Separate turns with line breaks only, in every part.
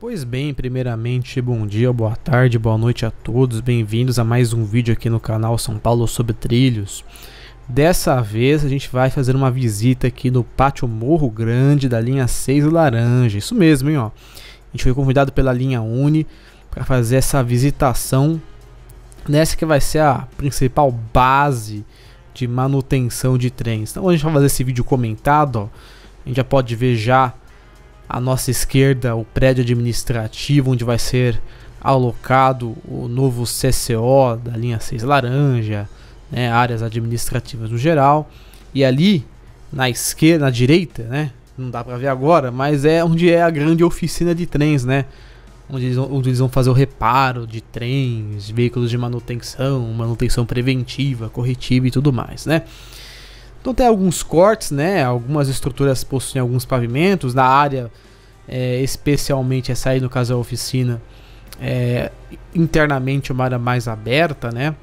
Pois bem, primeiramente, bom dia, boa tarde, boa noite a todos, bem-vindos a mais um vídeo aqui no canal São Paulo sobre Trilhos. Dessa vez a gente vai fazer uma visita aqui no Pátio Morro Grande da linha 6 Laranja, isso mesmo, hein, ó. A gente foi convidado pela linha Uni para fazer essa visitação nessa que vai ser a principal base de manutenção de trens. Então a gente vai fazer esse vídeo comentado, ó. A gente já pode ver já à nossa esquerda o prédio administrativo onde vai ser alocado o novo CCO da linha 6 Laranja, né, áreas administrativas no geral. E ali na esquerda, na direita, né, não dá para ver agora, mas é onde é a grande oficina de trens, né, onde eles vão fazer o reparo de trens, veículos de manutenção preventiva, corretiva e tudo mais, né. Então tem alguns cortes, né? Algumas estruturas possuem alguns pavimentos. Na área, especialmente essa aí no caso da oficina, internamente uma área mais aberta, né?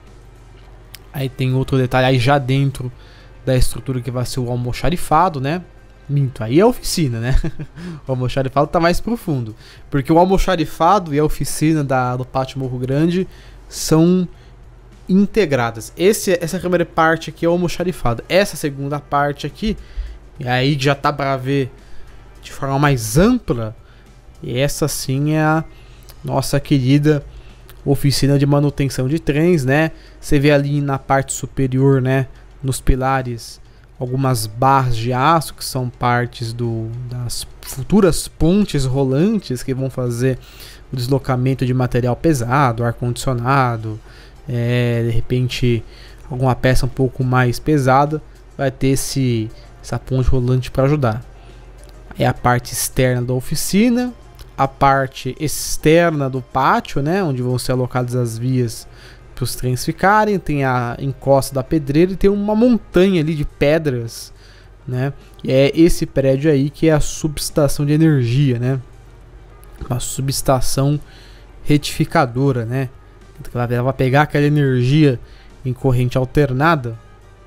Aí tem outro detalhe aí já dentro da estrutura que vai ser o almoxarifado, né? Minto, aí é a oficina, né? O almoxarifado tá mais profundo, porque o almoxarifado e a oficina do Pátio Morro Grande são integradas. Essa primeira parte aqui é o almoxarifado. Essa segunda parte aqui, e aí já tá para ver de forma mais ampla, e essa sim é a nossa querida oficina de manutenção de trens, né? Você vê ali na parte superior, né, nos pilares, algumas barras de aço que são partes das futuras pontes rolantes que vão fazer o deslocamento de material pesado, ar-condicionado, de repente alguma peça um pouco mais pesada, vai ter essa ponte rolante para ajudar. É a parte externa da oficina, a parte externa do pátio, né, onde vão ser alocadas as vias para os trens ficarem. Tem a encosta da pedreira e tem uma montanha ali de pedras, né, e é esse prédio aí que é a subestação de energia, né, uma subestação retificadora, né. Ela vai pegar aquela energia em corrente alternada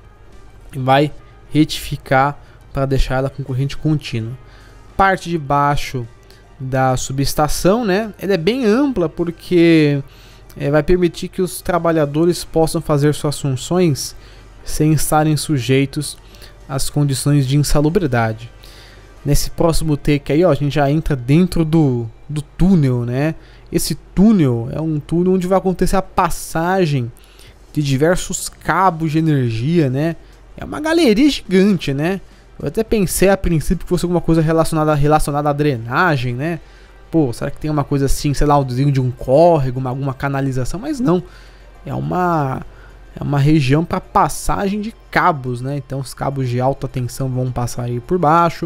e vai retificar para deixar ela com corrente contínua. Parte de baixo da subestação, né, ela é bem ampla porque vai permitir que os trabalhadores possam fazer suas funções sem estarem sujeitos às condições de insalubridade. Nesse próximo take aí, ó, a gente já entra dentro do túnel, né? Esse túnel é um túnel onde vai acontecer a passagem de diversos cabos de energia, né? É uma galeria gigante, né? Eu até pensei a princípio que fosse alguma coisa relacionada à drenagem, né? Pô, será que tem uma coisa assim, sei lá, o desenho de um córrego, alguma canalização? Mas não. É uma região para passagem de cabos, né? Então os cabos de alta tensão vão passar aí por baixo.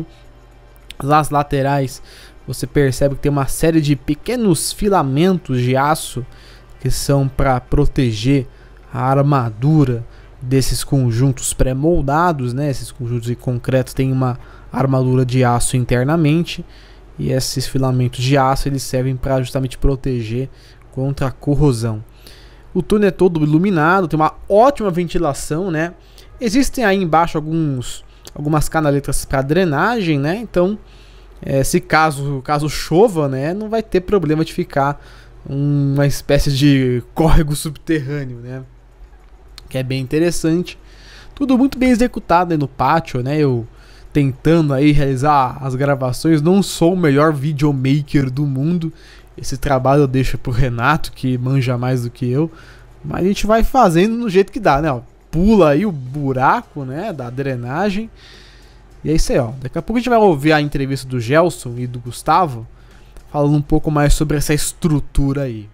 Nas laterais você percebe que tem uma série de pequenos filamentos de aço que são para proteger a armadura desses conjuntos pré-moldados, né? Esses conjuntos de concreto têm uma armadura de aço internamente, e esses filamentos de aço eles servem para justamente proteger contra a corrosão. O túnel é todo iluminado, tem uma ótima ventilação, né? Existem aí embaixo algumas canaletas para drenagem, né? Então, se caso chova, né, não vai ter problema de ficar uma espécie de córrego subterrâneo, né? Que é bem interessante. Tudo muito bem executado aí no pátio, né? Eu tentando aí realizar as gravações, não sou o melhor videomaker do mundo. Esse trabalho eu deixo pro Renato, que manja mais do que eu. Mas a gente vai fazendo no jeito que dá, né? Ó, pula aí o buraco, né, da drenagem. E é isso aí, ó. Daqui a pouco a gente vai ouvir a entrevista do Gelson e do Gustavo, falando um pouco mais sobre essa estrutura aí.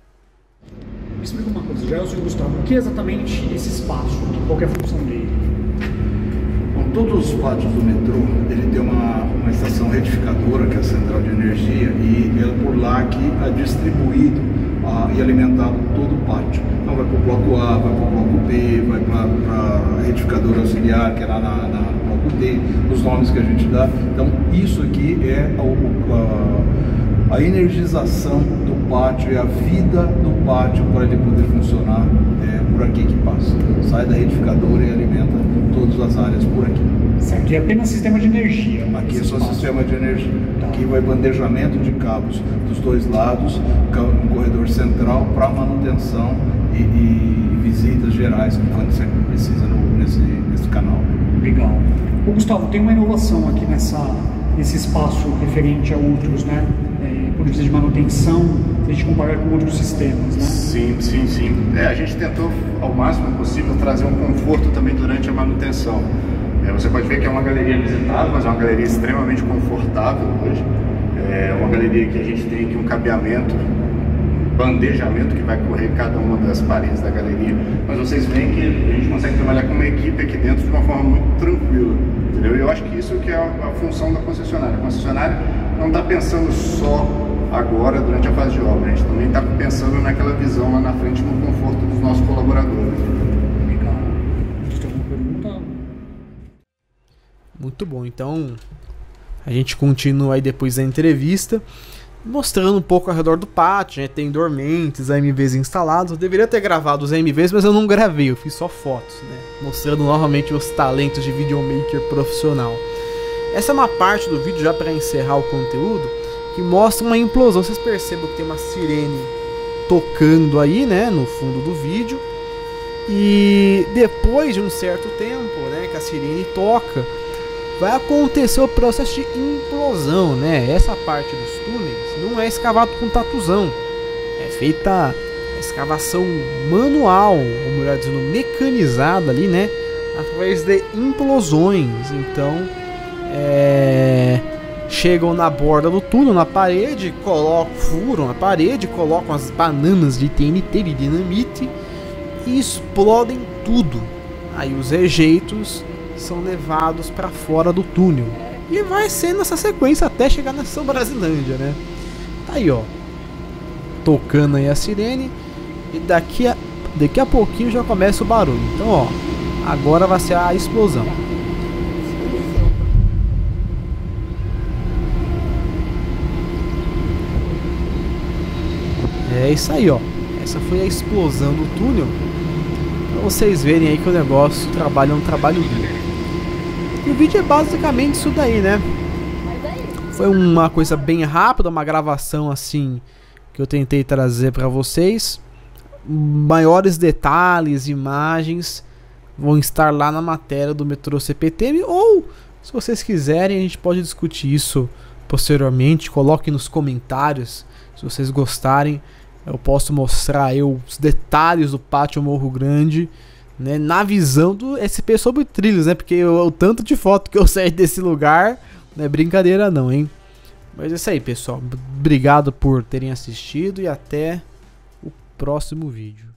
Me explica uma coisa, Gelson e Gustavo, o que é exatamente esse espaço? Qual é a função dele?
Bom, todos os pátios do metrô, ele tem uma estação retificadora, que é a central de energia, e é por lá que é distribuído e alimentado todo o pátio. Então vai para o bloco A, vai para o bloco B, vai para a retificadora auxiliar, que é lá na bloco D, os nomes que a gente dá. Então isso aqui é a energização do pátio, é a vida do pátio para ele poder funcionar por aqui que passa. Sai da retificadora e alimenta todas as áreas por aqui.
Certo. Aqui é apenas sistema de energia.
Aqui é só sistema de energia.
Tá.
Aqui vai bandejamento de cabos dos dois lados, um corredor central para manutenção e visitas gerais quando você precisa nesse canal.
Legal. Ô, Gustavo, tem uma inovação aqui nesse espaço referente a outros, né? Por vista de manutenção, se a gente comparar com outros sistemas, né?
Sim. A gente tentou ao máximo possível trazer um conforto também durante a manutenção. Você pode ver que é uma galeria visitável, mas é uma galeria extremamente confortável hoje. É uma galeria que a gente tem aqui um cabeamento, bandejamento que vai correr cada uma das paredes da galeria. Mas vocês veem que a gente consegue trabalhar com uma equipe aqui dentro de uma forma muito tranquila, entendeu? E eu acho que isso que é a função da concessionária. A concessionária não está pensando só agora durante a fase de obra, a gente também está pensando naquela visão lá na frente no conforto dos nossos colaboradores.
Legal. Tem alguma pergunta?
Muito bom, então a gente continua aí depois da entrevista mostrando um pouco ao redor do pátio, né? Tem dormentes, AMVs instalados. Eu deveria ter gravado os AMVs, mas eu não gravei, eu fiz só fotos, né? Mostrando novamente os talentos de videomaker profissional. Essa é uma parte do vídeo, já para encerrar o conteúdo, que mostra uma implosão. Vocês percebem que tem uma sirene tocando aí, né, no fundo do vídeo. E depois de um certo tempo, né, que a sirene toca, vai acontecer o processo de implosão, né? Essa parte dos túneis não é escavado com tatuzão, é feita a escavação manual, ou melhor dizendo, mecanizada ali, né? Através de implosões. Então, chegam na borda do túnel, na parede, furam a parede, colocam as bananas de TNT, de dinamite, e explodem tudo. Aí os rejeitos são levados para fora do túnel. E vai sendo essa sequência até chegar na São Brasilândia, né? Tá aí, ó. Tocando aí a sirene. E daqui a pouquinho já começa o barulho. Então, ó. Agora vai ser a explosão. É isso aí, ó. Essa foi a explosão do túnel. Pra vocês verem aí que o negócio, o trabalho é um trabalho duro. E o vídeo é basicamente isso daí, né? Foi uma coisa bem rápida, uma gravação assim que eu tentei trazer pra vocês. Maiores detalhes, imagens vão estar lá na matéria do Metrô CPTM, ou se vocês quiserem a gente pode discutir isso posteriormente. Coloquem nos comentários se vocês gostarem. Eu posso mostrar aí os detalhes do Pátio Morro Grande, né, na visão do SP sobre trilhos, né? Porque o tanto de foto que eu saí desse lugar não é brincadeira não, hein? Mas é isso aí, pessoal. Obrigado por terem assistido e até o próximo vídeo.